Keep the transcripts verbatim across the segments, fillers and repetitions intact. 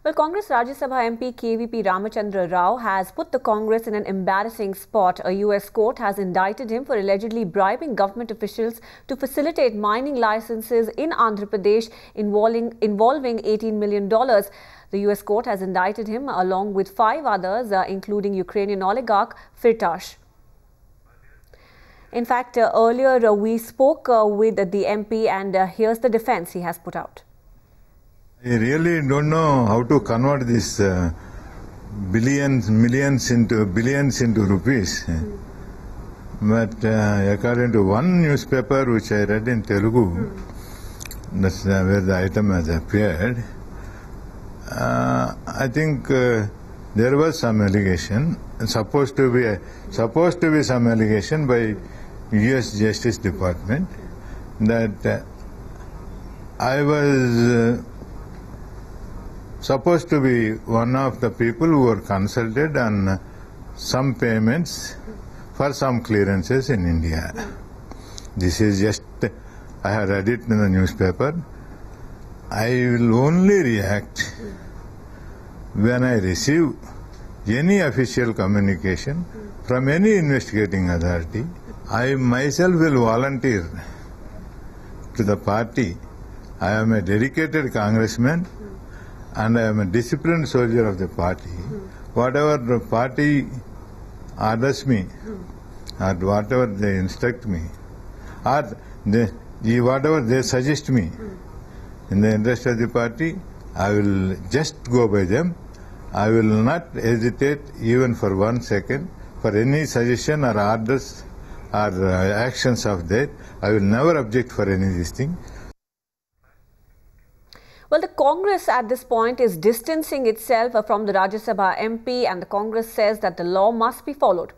Well, Congress Rajya Sabha M P K V P Ramachandra Rao has put the Congress in an embarrassing spot. A U S court has indicted him for allegedly bribing government officials to facilitate mining licenses in Andhra Pradesh involving, involving eighteen million dollars. The U S court has indicted him along with five others, uh, including Ukrainian oligarch Firtash. In fact, uh, earlier uh, we spoke uh, with the M P and uh, here's the defense he has put out. I really don't know how to convert these uh, billions, millions into billions into rupees. Mm. But uh, according to one newspaper which I read in Telugu, mm. that's uh, where the item has appeared, uh, I think uh, there was some allegation, supposed to be supposed to be some allegation by U S Justice Department that uh, I was. Uh, supposed to be one of the people who were consulted on some payments for some clearances in India. This is just, I have read it in the newspaper. I will only react when I receive any official communication from any investigating authority. I myself will volunteer to the party. I am a dedicated congressman and I am a disciplined soldier of the party. Mm. Whatever the party orders me, mm. or whatever they instruct me, or they, whatever they suggest me, mm. in the interest of the party, I will just go by them. I will not hesitate even for one second for any suggestion or orders or uh, actions of that. I will never object for any of these things. Well, the Congress at this point is distancing itself from the Rajya Sabha M P, and the Congress says that the law must be followed.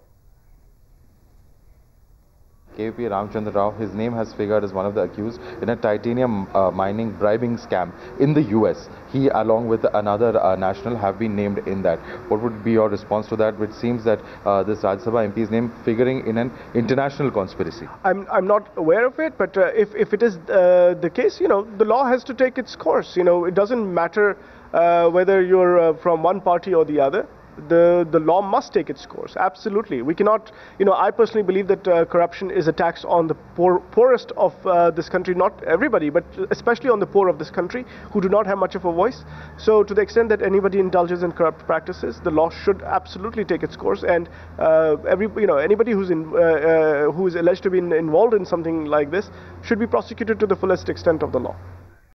K V P Ramachandra Rao, his name has figured as one of the accused in a titanium uh, mining bribing scam in the U S. He, along with another uh, national, have been named in that. What would be your response to that? Which seems that uh, this Rajya Sabha M P's name figuring in an international conspiracy. I'm I'm not aware of it, but uh, if if it is uh, the case, you know, the law has to take its course. You know, it doesn't matter uh, whether you're uh, from one party or the other. The the law must take its course. Absolutely, we cannot. You know, I personally believe that uh, corruption is a tax on the poor, poorest of uh, this country. Not everybody, but especially on the poor of this country who do not have much of a voice. So, to the extent that anybody indulges in corrupt practices, the law should absolutely take its course. And uh, every you know anybody who's in uh, uh, who is alleged to be in, involved in something like this should be prosecuted to the fullest extent of the law.